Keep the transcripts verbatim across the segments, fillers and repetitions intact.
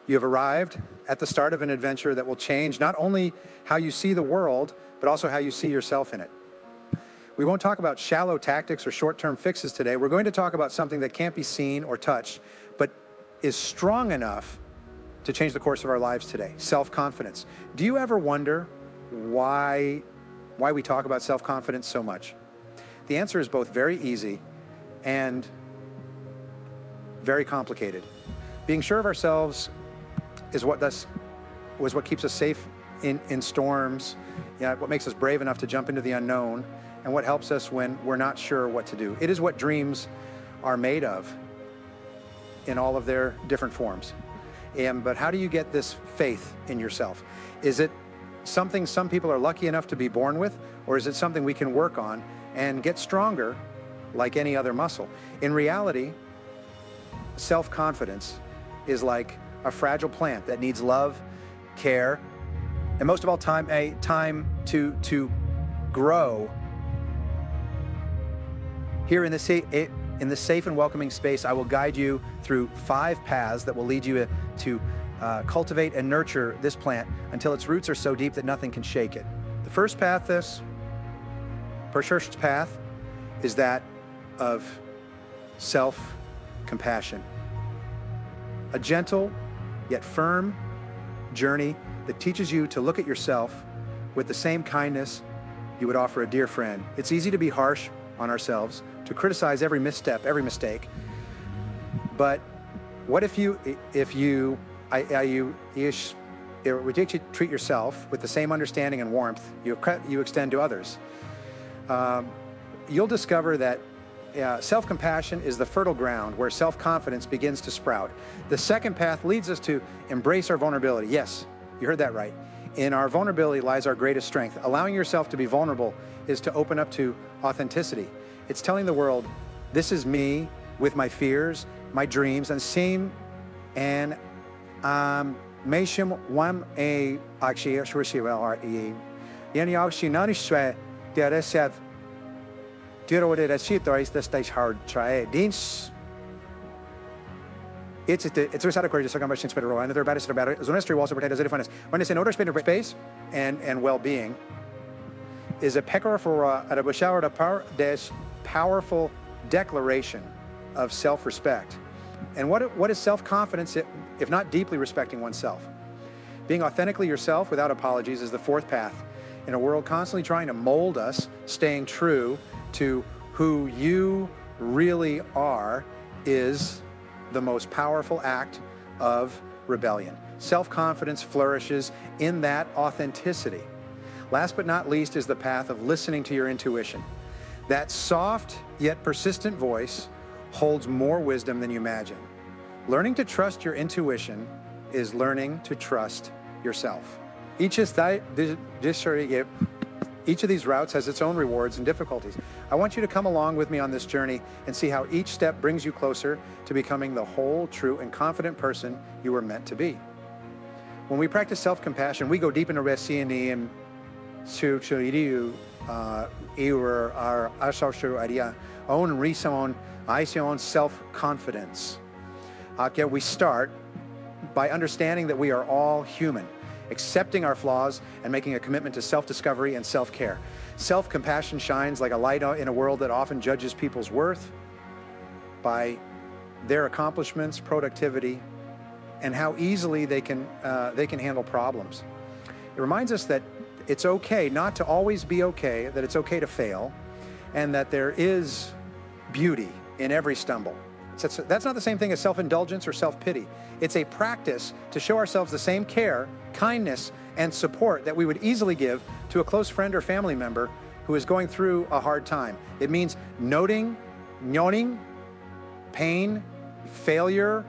You have arrived at the start of an adventure that will change not only how you see the world, but also how you see yourself in it. We won't talk about shallow tactics or short-term fixes today. We're going to talk about something that can't be seen or touched, but is strong enough to change the course of our lives today: self-confidence. Do you ever wonder why, why we talk about self-confidence so much? The answer is both very easy and very complicated. Being sure of ourselves is what does, was what keeps us safe in, in storms, yeah, what makes us brave enough to jump into the unknown, and what helps us when we're not sure what to do. It is what dreams are made of in all of their different forms. And, but how do you get this faith in yourself? Is it something some people are lucky enough to be born with, or is it something we can work on and get stronger like any other muscle? In reality, self-confidence is like a fragile plant that needs love, care, and most of all time, a time to, to grow. Here in this, in this safe and welcoming space, I will guide you through five paths that will lead you to uh, cultivate and nurture this plant until its roots are so deep that nothing can shake it. The first path, this first path, is that of self-compassion. A gentle yet firm journey that teaches you to look at yourself with the same kindness you would offer a dear friend. It's easy to be harsh on ourselves, to criticize every misstep, every mistake. But what if you, if you, I, I, you, you, would you treat yourself with the same understanding and warmth you, you extend to others? Um, you'll discover that Uh, self-compassion is the fertile ground where self-confidence begins to sprout. The second path leads us to embrace our vulnerability. Yes, you heard that right. In our vulnerability lies our greatest strength. Allowing yourself to be vulnerable is to open up to authenticity. It's telling the world, this is me with my fears, my dreams, and same, and um, meishim wam a actually shurishi well are e yani actually naniswe there said Duro det shit or is the stage hard try Deans it's it it's a courage to come spend and they're about about it. Zonestry also pretend as if when it's in order spend space and and well-being is a pecker for at a shower to power this powerful declaration of self-respect. And what what is self-confidence if not deeply respecting oneself? Being authentically yourself without apologies is the fourth path. In a world constantly trying to mold us, staying true to who you really are is the most powerful act of rebellion. Self-confidence flourishes in that authenticity. Last but not least is the path of listening to your intuition. That soft yet persistent voice holds more wisdom than you imagine. Learning to trust your intuition is learning to trust yourself. Each is Each of these routes has its own rewards and difficulties. I want you to come along with me on this journey and see how each step brings you closer to becoming the whole, true, and confident person you were meant to be. When we practice self-compassion, we go deep into Resini and Suchuriu, Ewer, our Ashashu Aria, own Rison, Ision self-confidence. Okay, we start by understanding that we are all human, accepting our flaws and making a commitment to self-discovery and self-care. Self-compassion shines like a light in a world that often judges people's worth by their accomplishments, productivity, and how easily they can, uh, they can handle problems. It reminds us that it's okay not to always be okay, that it's okay to fail, and that there is beauty in every stumble. That's, that's not the same thing as self-indulgence or self-pity. It's a practice to show ourselves the same care, kindness, and support that we would easily give to a close friend or family member who is going through a hard time. It means noting, noting, pain, failure,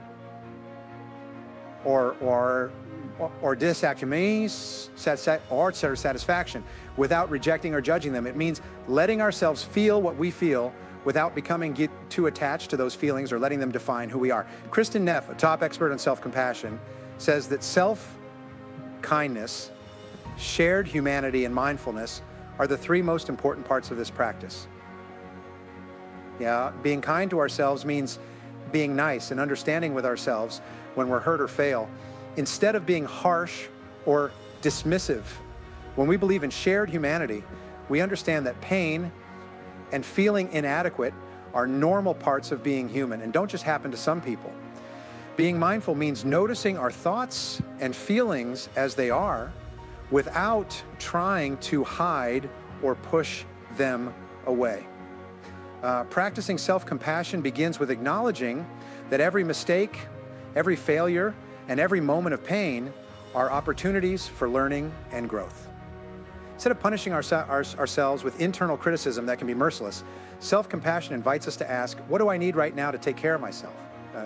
or or or dissatisfaction or satisfaction without rejecting or judging them. It means letting ourselves feel what we feel without becoming get too attached to those feelings or letting them define who we are. Kristen Neff, a top expert on self-compassion, says that self-kindness, shared humanity, and mindfulness are the three most important parts of this practice. Yeah, being kind to ourselves means being nice and understanding with ourselves when we're hurt or fail, instead of being harsh or dismissive. When we believe in shared humanity, we understand that pain and feeling inadequate are normal parts of being human and don't just happen to some people. Being mindful means noticing our thoughts and feelings as they are without trying to hide or push them away. Uh, practicing self-compassion begins with acknowledging that every mistake, every failure, and every moment of pain are opportunities for learning and growth. Instead of punishing our, our, ourselves with internal criticism that can be merciless, self-compassion invites us to ask, what do I need right now to take care of myself? Uh,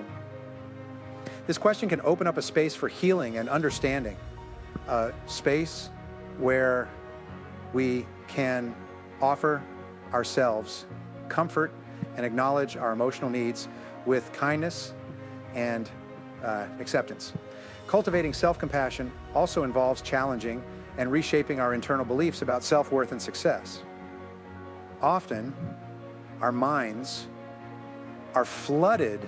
this question can open up a space for healing and understanding, a space where we can offer ourselves comfort and acknowledge our emotional needs with kindness and uh, acceptance. Cultivating self-compassion also involves challenging and reshaping our internal beliefs about self-worth and success. Often, our minds are flooded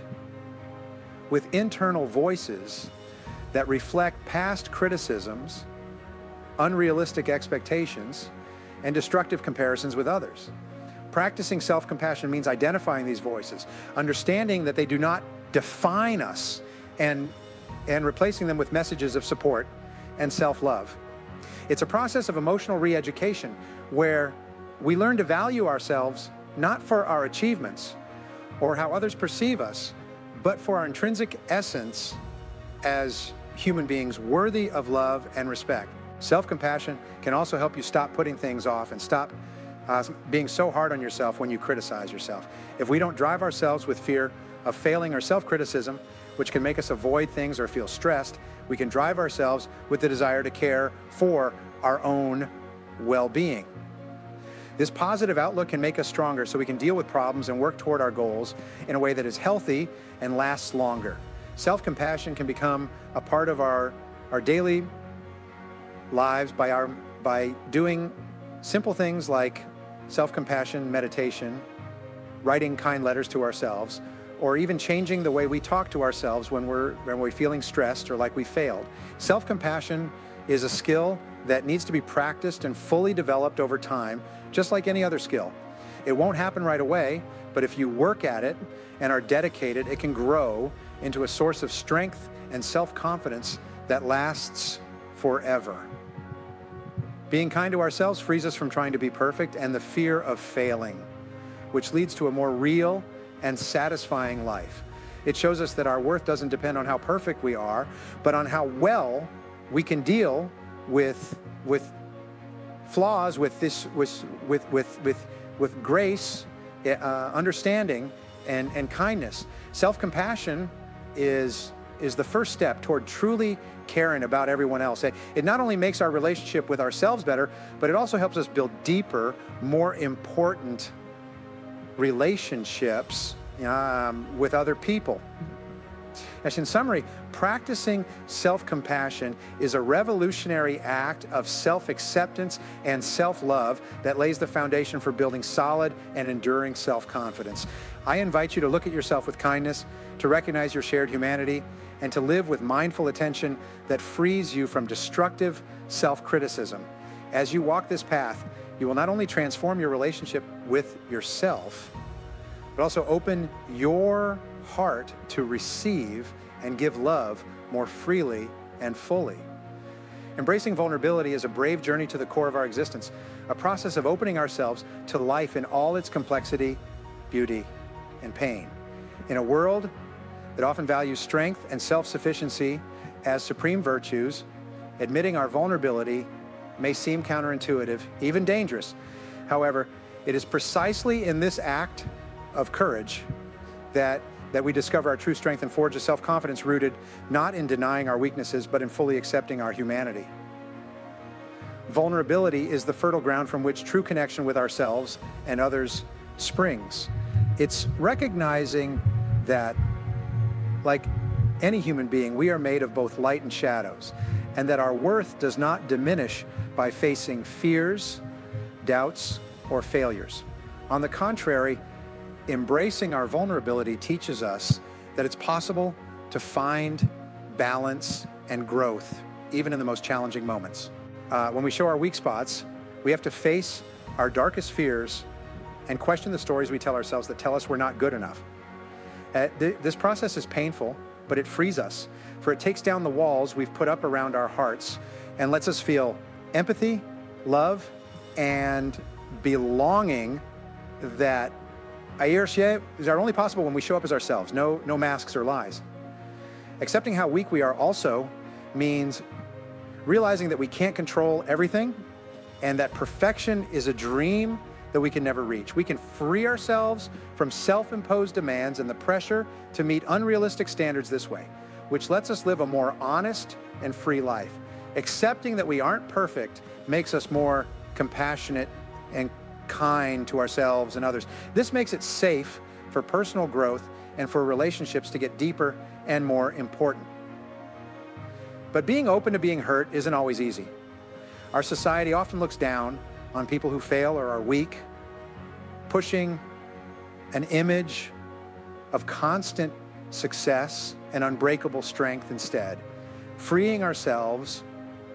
with internal voices that reflect past criticisms, unrealistic expectations, and destructive comparisons with others. Practicing self-compassion means identifying these voices, understanding that they do not define us, and, and replacing them with messages of support and self-love. It's a process of emotional re-education where we learn to value ourselves not for our achievements or how others perceive us, but for our intrinsic essence as human beings worthy of love and respect. Self-compassion can also help you stop putting things off and stop uh, being so hard on yourself when you criticize yourself. If we don't drive ourselves with fear of failing or self-criticism, which can make us avoid things or feel stressed, we can drive ourselves with the desire to care for our own well-being. This positive outlook can make us stronger so we can deal with problems and work toward our goals in a way that is healthy and lasts longer. Self-compassion can become a part of our, our daily lives by, our, by doing simple things like self-compassion meditation, writing kind letters to ourselves, or even changing the way we talk to ourselves when we're, when we're feeling stressed or like we failed. Self-compassion is a skill that needs to be practiced and fully developed over time, just like any other skill. It won't happen right away, but if you work at it and are dedicated, it can grow into a source of strength and self-confidence that lasts forever. Being kind to ourselves frees us from trying to be perfect and the fear of failing, which leads to a more real and satisfying life. It shows us that our worth doesn't depend on how perfect we are, but on how well we can deal with, with flaws, with this, with, with, with, with, with grace, uh, understanding, and, and kindness. Self-compassion is, is the first step toward truly caring about everyone else. It, it not only makes our relationship with ourselves better, but it also helps us build deeper, more important relationships um, with other people. As in summary, practicing self-compassion is a revolutionary act of self-acceptance and self-love that lays the foundation for building solid and enduring self-confidence. I invite you to look at yourself with kindness, to recognize your shared humanity, and to live with mindful attention that frees you from destructive self-criticism. As you walk this path, you will not only transform your relationship with yourself, but also open your heart to receive and give love more freely and fully. Embracing vulnerability is a brave journey to the core of our existence, a process of opening ourselves to life in all its complexity, beauty, and pain. In a world that often values strength and self-sufficiency as supreme virtues, admitting our vulnerability may seem counterintuitive, even dangerous. However, it is precisely in this act of courage that, that we discover our true strength and forge a self-confidence rooted not in denying our weaknesses, but in fully accepting our humanity. Vulnerability is the fertile ground from which true connection with ourselves and others springs. It's recognizing that, like any human being, we are made of both light and shadows, and that our worth does not diminish by facing fears, doubts, or failures. On the contrary, embracing our vulnerability teaches us that it's possible to find balance and growth, even in the most challenging moments. Uh, when we show our weak spots, we have to face our darkest fears and question the stories we tell ourselves that tell us we're not good enough. Uh, th this process is painful, but it frees us, for it takes down the walls we've put up around our hearts and lets us feel empathy, love, and belonging that are only possible when we show up as ourselves, no, no masks or lies. Accepting how weak we are also means realizing that we can't control everything and that perfection is a dream that we can never reach. We can free ourselves from self-imposed demands and the pressure to meet unrealistic standards this way, which lets us live a more honest and free life. Accepting that we aren't perfect makes us more compassionate and kind to ourselves and others. This makes it safe for personal growth and for relationships to get deeper and more important. But being open to being hurt isn't always easy. Our society often looks down on people who fail or are weak, pushing an image of constant success and unbreakable strength instead. Freeing ourselves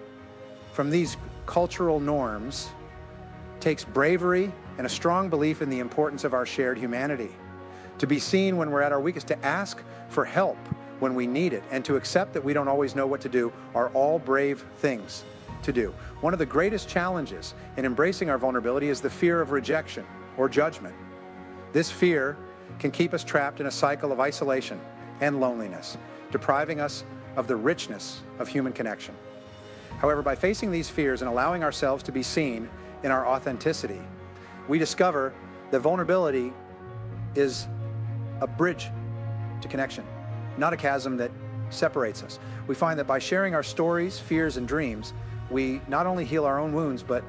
from these cultural norms takes bravery and a strong belief in the importance of our shared humanity. To be seen when we're at our weakest, to ask for help when we need it, and to accept that we don't always know what to do are all brave things to do. One of the greatest challenges in embracing our vulnerability is the fear of rejection or judgment. This fear can keep us trapped in a cycle of isolation and loneliness, depriving us of the richness of human connection. However, by facing these fears and allowing ourselves to be seen in our authenticity, we discover that vulnerability is a bridge to connection, not a chasm that separates us. We find that by sharing our stories, fears, and dreams, we not only heal our own wounds, but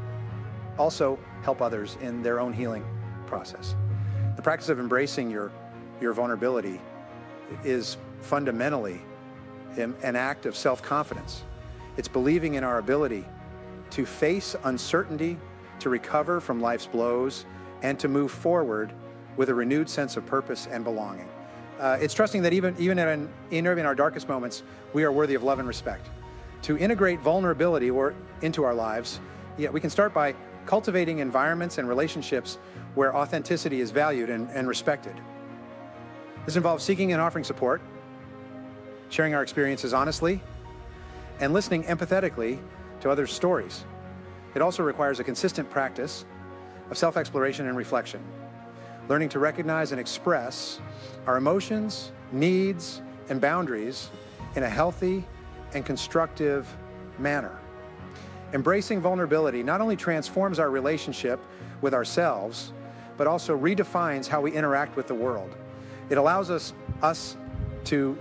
also help others in their own healing process. The practice of embracing your, your vulnerability is fundamentally an act of self-confidence. It's believing in our ability to face uncertainty, to recover from life's blows, and to move forward with a renewed sense of purpose and belonging. Uh, it's trusting that even, even in, in our darkest moments, we are worthy of love and respect. To integrate vulnerability or into our lives, yeah, we can start by cultivating environments and relationships where authenticity is valued and, and respected. This involves seeking and offering support, sharing our experiences honestly, and listening empathetically to others' stories. It also requires a consistent practice of self-exploration and reflection, learning to recognize and express our emotions, needs, and boundaries in a healthy and constructive manner. Embracing vulnerability not only transforms our relationship with ourselves, but also redefines how we interact with the world. It allows us, us to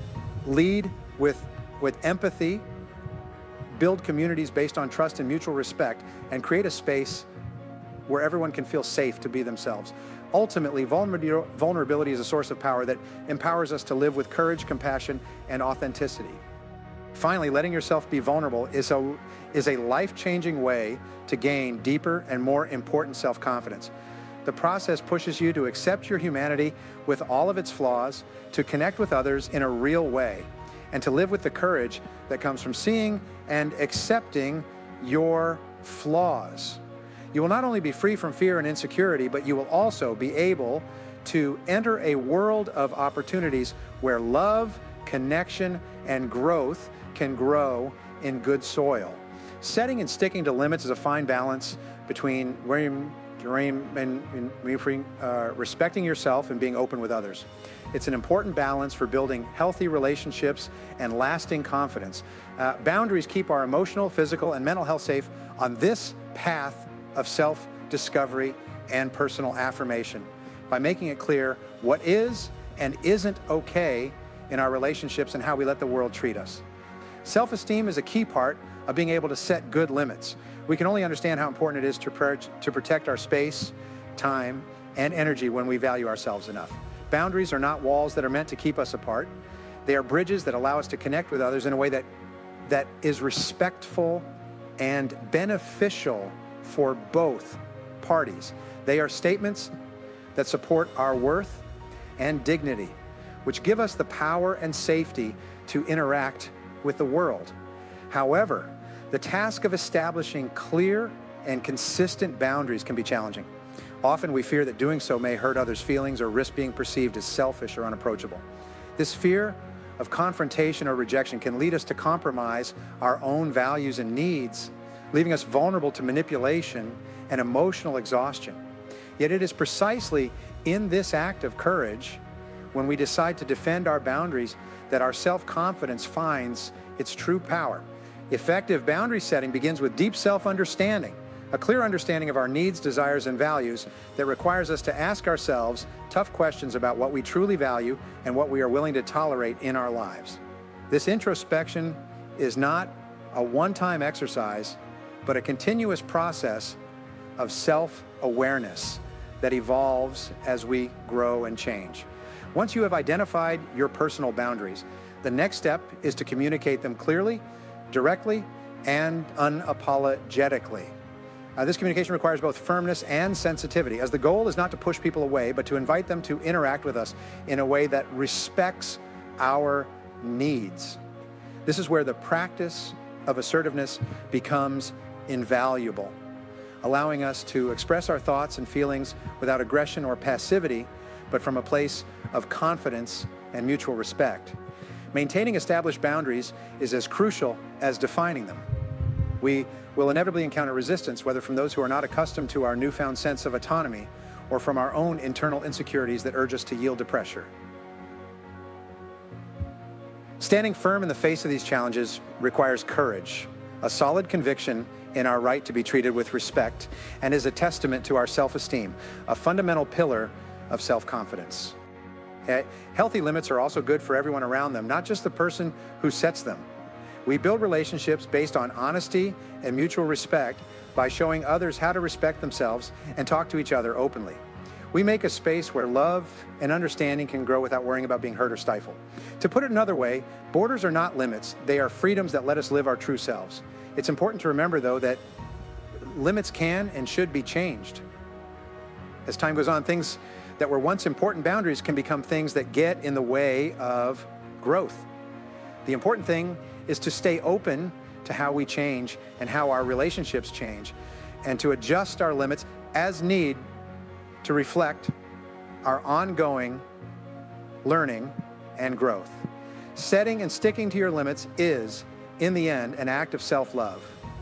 lead with, with empathy, build communities based on trust and mutual respect, and create a space where everyone can feel safe to be themselves. Ultimately, vulnerability is a source of power that empowers us to live with courage, compassion, and authenticity. Finally, letting yourself be vulnerable is a, is a life-changing way to gain deeper and more important self-confidence. The process pushes you to accept your humanity with all of its flaws, to connect with others in a real way, and to live with the courage that comes from seeing and accepting your flaws. You will not only be free from fear and insecurity, but you will also be able to enter a world of opportunities where love, connection, and growth can grow in good soil. Setting and sticking to limits is a fine balance between uh, respecting yourself and being open with others. It's an important balance for building healthy relationships and lasting confidence. Uh, boundaries keep our emotional, physical, and mental health safe on this path of self-discovery and personal affirmation by making it clear what is and isn't okay in our relationships and how we let the world treat us. Self-esteem is a key part of being able to set good limits. We can only understand how important it is to, to protect our space, time, and energy when we value ourselves enough. Boundaries are not walls that are meant to keep us apart. They are bridges that allow us to connect with others in a way that, that is respectful and beneficial for both parties. They are statements that support our worth and dignity, which give us the power and safety to interact with the world. However, the task of establishing clear and consistent boundaries can be challenging. Often we fear that doing so may hurt others' feelings or risk being perceived as selfish or unapproachable. This fear of confrontation or rejection can lead us to compromise our own values and needs, leaving us vulnerable to manipulation and emotional exhaustion. Yet it is precisely in this act of courage, when we decide to defend our boundaries, that our self-confidence finds its true power. Effective boundary setting begins with deep self-understanding, a clear understanding of our needs, desires, and values that requires us to ask ourselves tough questions about what we truly value and what we are willing to tolerate in our lives. This introspection is not a one-time exercise, but a continuous process of self-awareness that evolves as we grow and change. Once you have identified your personal boundaries, the next step is to communicate them clearly, directly, and unapologetically. Uh, this communication requires both firmness and sensitivity, as the goal is not to push people away, but to invite them to interact with us in a way that respects our needs. This is where the practice of assertiveness becomes invaluable, allowing us to express our thoughts and feelings without aggression or passivity, but from a place of confidence and mutual respect. Maintaining established boundaries is as crucial as defining them. We will inevitably encounter resistance, whether from those who are not accustomed to our newfound sense of autonomy or from our own internal insecurities that urge us to yield to pressure. Standing firm in the face of these challenges requires courage, a solid conviction in our right to be treated with respect, and is a testament to our self-esteem, a fundamental pillar of self-confidence. Healthy limits are also good for everyone around them, not just the person who sets them. We build relationships based on honesty and mutual respect by showing others how to respect themselves and talk to each other openly. We make a space where love and understanding can grow without worrying about being hurt or stifled. To put it another way, borders are not limits. They are freedoms that let us live our true selves. It's important to remember, though, that limits can and should be changed. As time goes on, things that were once important boundaries can become things that get in the way of growth. The important thing is to stay open to how we change and how our relationships change, and to adjust our limits as need to reflect our ongoing learning and growth. Setting and sticking to your limits is, in the end, an act of self-love.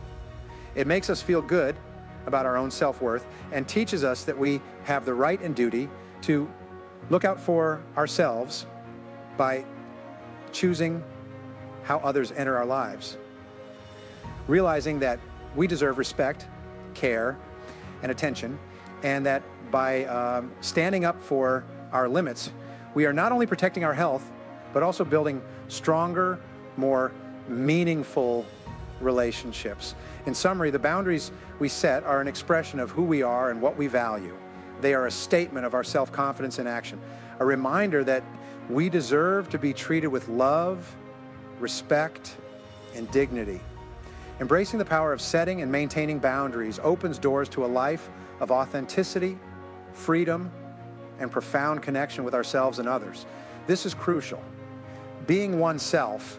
It makes us feel good about our own self-worth and teaches us that we have the right and duty to look out for ourselves by choosing how others enter our lives, realizing that we deserve respect, care, and attention, and that by um, standing up for our limits, we are not only protecting our health, but also building stronger, more meaningful relationships. In summary, the boundaries we set are an expression of who we are and what we value. They are a statement of our self-confidence in action, a reminder that we deserve to be treated with love, respect, and dignity. Embracing the power of setting and maintaining boundaries opens doors to a life of authenticity, freedom, and profound connection with ourselves and others. This is crucial. Being oneself,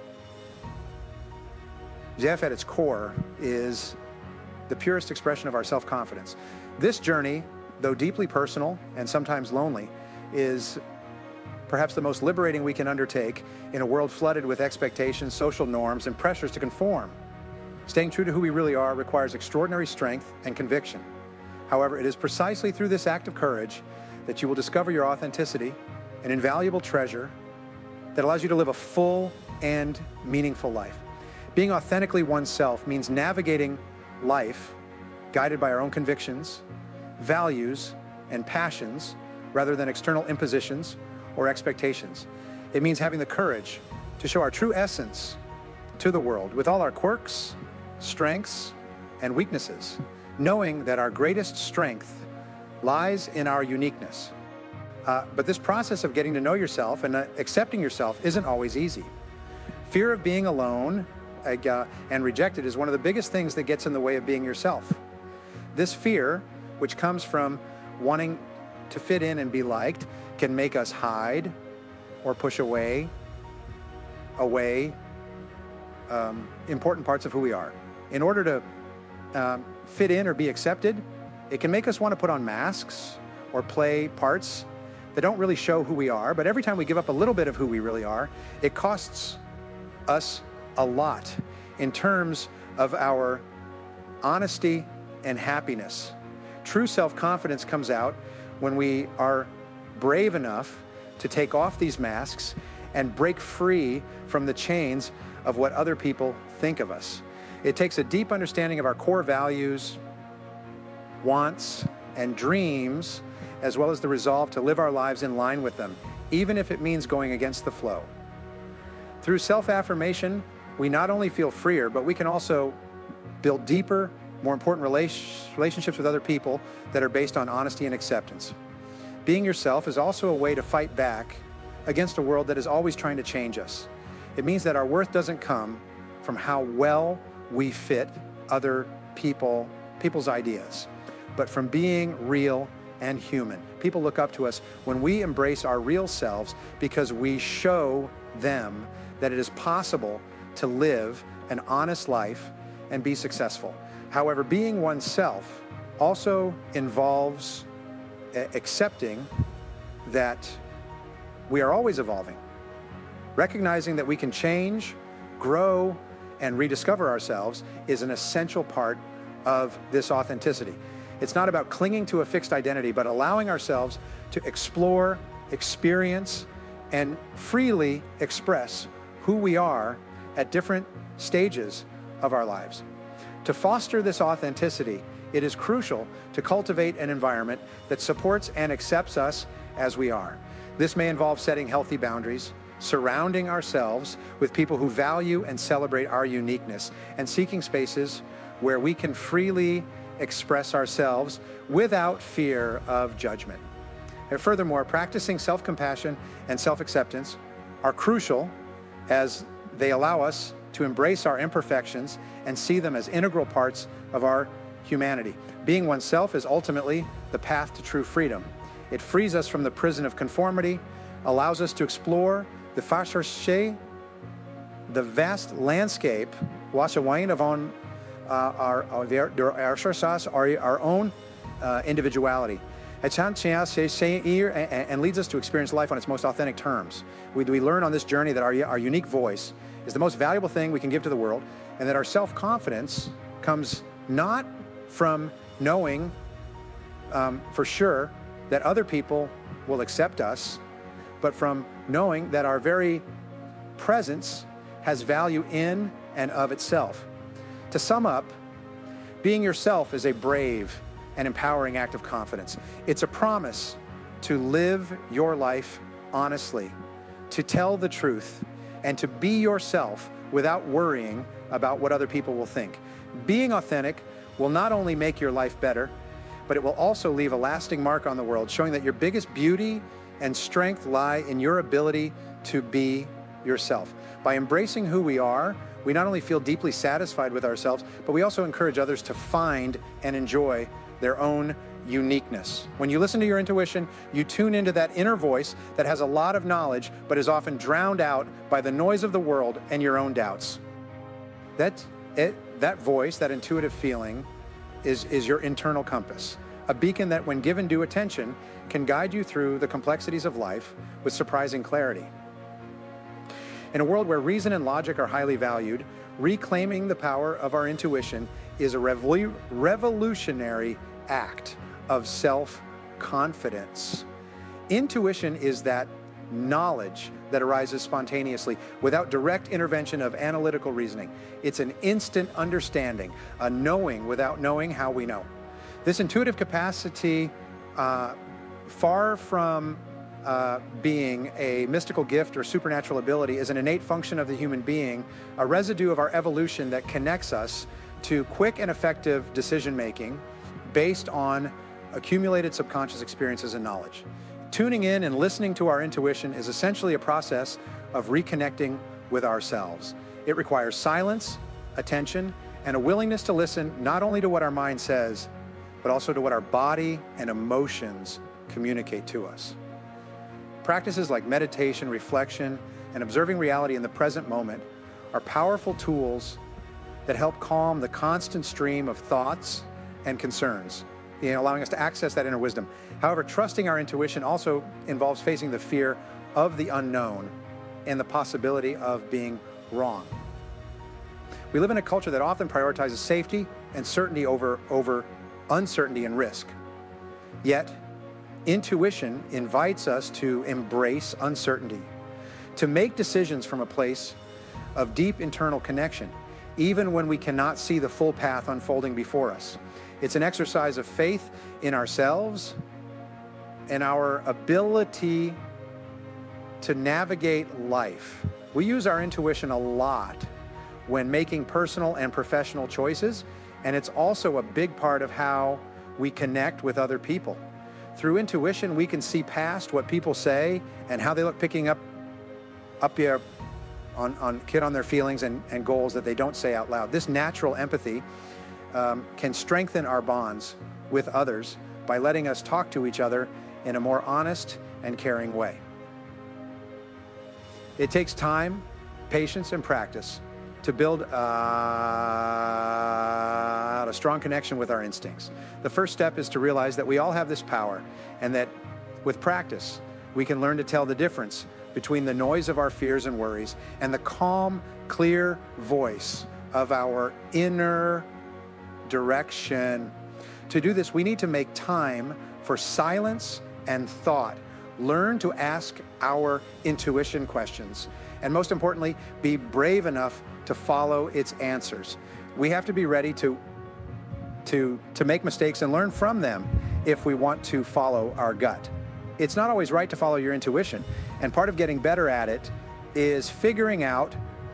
Jeff, at its core, is the purest expression of our self-confidence. This journey, though deeply personal and sometimes lonely, is perhaps the most liberating we can undertake in a world flooded with expectations, social norms, and pressures to conform. Staying true to who we really are requires extraordinary strength and conviction. However, it is precisely through this act of courage that you will discover your authenticity, an invaluable treasure that allows you to live a full and meaningful life. Being authentically oneself means navigating life guided by our own convictions, values, and passions rather than external impositions or expectations. It means having the courage to show our true essence to the world with all our quirks, strengths, and weaknesses, knowing that our greatest strength lies in our uniqueness. Uh, but this process of getting to know yourself and uh, accepting yourself isn't always easy. Fear of being alone uh, and rejected is one of the biggest things that gets in the way of being yourself. This fear, which comes from wanting to fit in and be liked, can make us hide or push away, away, um, important parts of who we are. In order to um, fit in or be accepted, it can make us want to put on masks or play parts that don't really show who we are. But every time we give up a little bit of who we really are, it costs us a lot in terms of our honesty and happiness. True self-confidence comes out when we are brave enough to take off these masks and break free from the chains of what other people think of us. It takes a deep understanding of our core values, wants, and dreams, as well as the resolve to live our lives in line with them, even if it means going against the flow. Through self-affirmation, we not only feel freer, but we can also build deeper, more important relationships with other people that are based on honesty and acceptance. Being yourself is also a way to fight back against a world that is always trying to change us. It means that our worth doesn't come from how well we fit other people, people's ideas, but from being real and human. People look up to us when we embrace our real selves because we show them that it is possible to live an honest life and be successful. However, being oneself also involves accepting that we are always evolving, recognizing that we can change, grow, and rediscover ourselves is an essential part of this authenticity. It's not about clinging to a fixed identity, but allowing ourselves to explore, experience, and freely express who we are at different stages of our lives. To foster this authenticity, it is crucial to cultivate an environment that supports and accepts us as we are. This may involve setting healthy boundaries, surrounding ourselves with people who value and celebrate our uniqueness, and seeking spaces where we can freely express ourselves without fear of judgment. And furthermore, practicing self-compassion and self-acceptance are crucial as they allow us to embrace our imperfections and see them as integral parts of our humanity. Being oneself is ultimately the path to true freedom. It frees us from the prison of conformity, allows us to explore the fascier, the vast landscape, washawain of on our our our own uh, individuality, and leads us to experience life on its most authentic terms. We, we learn on this journey that our, our unique voice is the most valuable thing we can give to the world, and that our self-confidence comes not from knowing um, for sure that other people will accept us, but from knowing that our very presence has value in and of itself. To sum up, being yourself is a brave and empowering act of confidence. It's a promise to live your life honestly, to tell the truth, and to be yourself without worrying about what other people will think. Being authentic will not only make your life better, but it will also leave a lasting mark on the world, showing that your biggest beauty and strength lie in your ability to be yourself. By embracing who we are, we not only feel deeply satisfied with ourselves, but we also encourage others to find and enjoy their own uniqueness. When you listen to your intuition, you tune into that inner voice that has a lot of knowledge, but is often drowned out by the noise of the world and your own doubts. That, it, that voice, that intuitive feeling, is, is your internal compass, a beacon that, when given due attention, can guide you through the complexities of life with surprising clarity. In a world where reason and logic are highly valued, reclaiming the power of our intuition is a revol- revolutionary act of self-confidence. Intuition is that knowledge that arises spontaneously without direct intervention of analytical reasoning. It's an instant understanding, a knowing without knowing how we know. This intuitive capacity, uh, far from uh, being a mystical gift or supernatural ability, is an innate function of the human being, a residue of our evolution that connects us to quick and effective decision-making based on accumulated subconscious experiences and knowledge. Tuning in and listening to our intuition is essentially a process of reconnecting with ourselves. It requires silence, attention, and a willingness to listen not only to what our mind says, but also to what our body and emotions communicate to us. Practices like meditation, reflection, and observing reality in the present moment are powerful tools that help calm the constant stream of thoughts and concerns, you know, allowing us to access that inner wisdom. However, trusting our intuition also involves facing the fear of the unknown and the possibility of being wrong. We live in a culture that often prioritizes safety and certainty over, over uncertainty and risk. Yet, intuition invites us to embrace uncertainty, to make decisions from a place of deep internal connection, even when we cannot see the full path unfolding before us. It's an exercise of faith in ourselves and our ability to navigate life. We use our intuition a lot when making personal and professional choices, and it's also a big part of how we connect with other people. Through intuition, we can see past what people say and how they look, picking up up here on, on kid on their feelings and, and goals that they don't say out loud. This natural empathy um, can strengthen our bonds with others by letting us talk to each other in a more honest and caring way. It takes time, patience, and practice to build uh, a strong connection with our instincts. The first step is to realize that we all have this power, and that with practice, we can learn to tell the difference between the noise of our fears and worries and the calm, clear voice of our inner direction. To do this, we need to make time for silence and thought. Learn to ask our intuition questions, and most importantly, be brave enough to follow its answers. We have to be ready to, to, to make mistakes and learn from them if we want to follow our gut. It's not always right to follow your intuition, and part of getting better at it is figuring out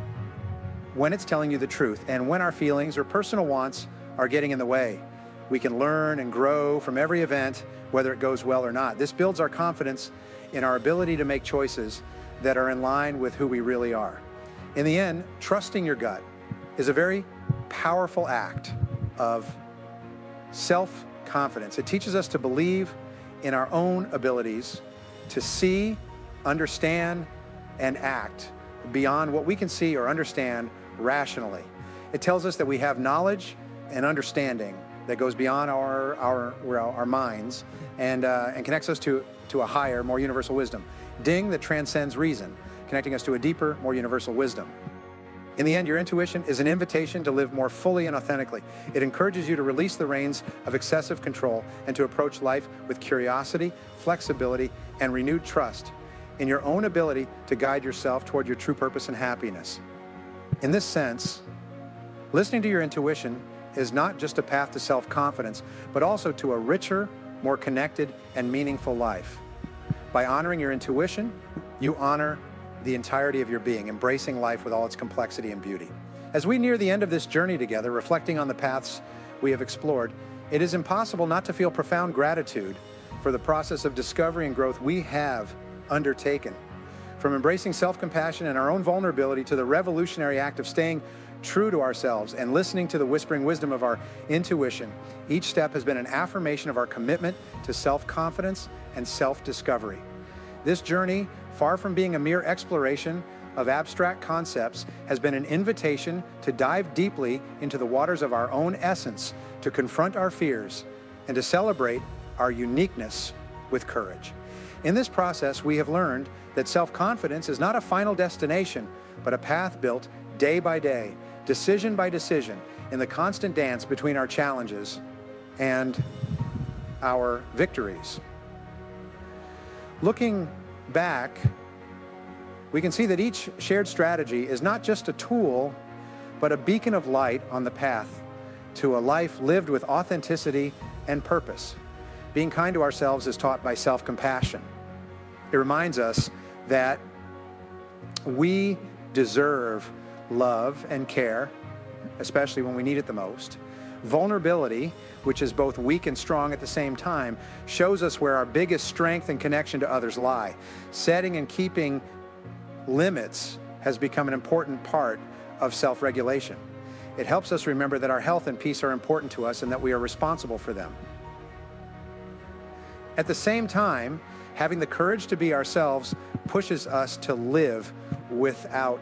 when it's telling you the truth and when our feelings or personal wants are getting in the way. We can learn and grow from every event, whether it goes well or not. This builds our confidence in our ability to make choices that are in line with who we really are. In the end, trusting your gut is a very powerful act of self-confidence. It teaches us to believe in our own abilities to see, understand, and act beyond what we can see or understand rationally. It tells us that we have knowledge and understanding that goes beyond our, our, well, our minds and, uh, and connects us to, to a higher, more universal wisdom. Ding, that transcends reason, connecting us to a deeper, more universal wisdom. In the end, your intuition is an invitation to live more fully and authentically. It encourages you to release the reins of excessive control and to approach life with curiosity, flexibility, and renewed trust in your own ability to guide yourself toward your true purpose and happiness. In this sense, listening to your intuition is not just a path to self-confidence, but also to a richer, more connected, and meaningful life. By honoring your intuition, you honor the entirety of your being, embracing life with all its complexity and beauty. As we near the end of this journey together, reflecting on the paths we have explored, it is impossible not to feel profound gratitude for the process of discovery and growth we have undertaken. From embracing self-compassion and our own vulnerability to the revolutionary act of staying true to ourselves and listening to the whispering wisdom of our intuition, each step has been an affirmation of our commitment to self-confidence and self-discovery. This journey, far from being a mere exploration of abstract concepts, has been an invitation to dive deeply into the waters of our own essence, to confront our fears, and to celebrate our uniqueness with courage. In this process, we have learned that self-confidence is not a final destination, but a path built day by day, decision by decision, in the constant dance between our challenges and our victories. Looking back, we can see that each shared strategy is not just a tool, but a beacon of light on the path to a life lived with authenticity and purpose. Being kind to ourselves is taught by self-compassion. It reminds us that we deserve love and care, especially when we need it the most. Vulnerability, which is both weak and strong at the same time, shows us where our biggest strength and connection to others lie. Setting and keeping limits has become an important part of self-regulation. It helps us remember that our health and peace are important to us and that we are responsible for them. At the same time, having the courage to be ourselves pushes us to live without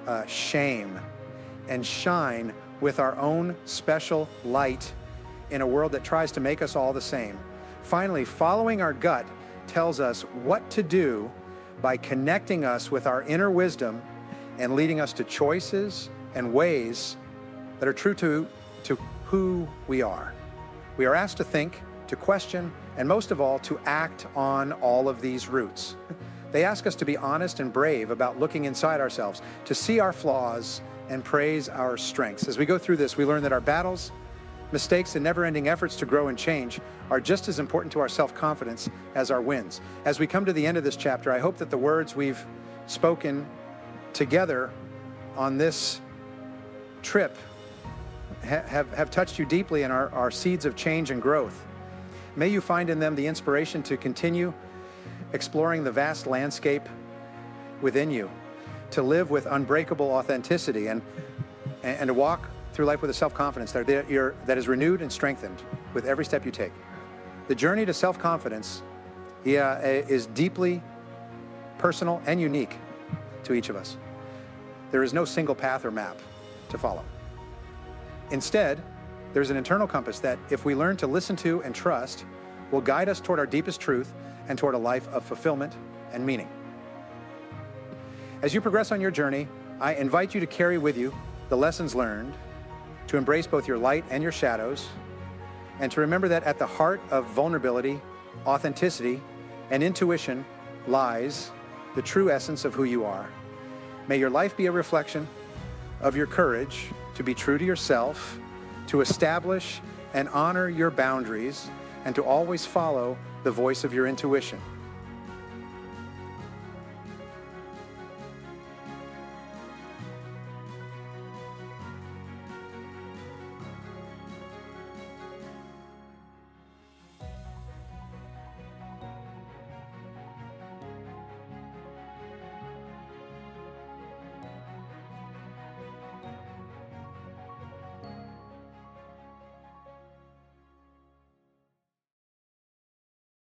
uh, shame and shine with our own special light in a world that tries to make us all the same. Finally, following our gut tells us what to do by connecting us with our inner wisdom and leading us to choices and ways that are true to, to who we are. We are asked to think, to question, and most of all, to act on all of these roots. They ask us to be honest and brave about looking inside ourselves, to see our flaws and praise our strengths. As we go through this, we learn that our battles, mistakes, and never-ending efforts to grow and change are just as important to our self-confidence as our wins. As we come to the end of this chapter, I hope that the words we've spoken together on this trip ha have, have touched you deeply and are, are seeds of change and growth. May you find in them the inspiration to continue exploring the vast landscape within you, to live with unbreakable authenticity and, and to walk through life with a self-confidence that, that is renewed and strengthened with every step you take. The journey to self-confidence yeah, is deeply personal and unique to each of us. There is no single path or map to follow. Instead, there's an internal compass that, if we learn to listen to and trust, will guide us toward our deepest truth and toward a life of fulfillment and meaning. As you progress on your journey, I invite you to carry with you the lessons learned, to embrace both your light and your shadows, and to remember that at the heart of vulnerability, authenticity, and intuition lies the true essence of who you are. May your life be a reflection of your courage to be true to yourself, to establish and honor your boundaries, and to always follow the voice of your intuition.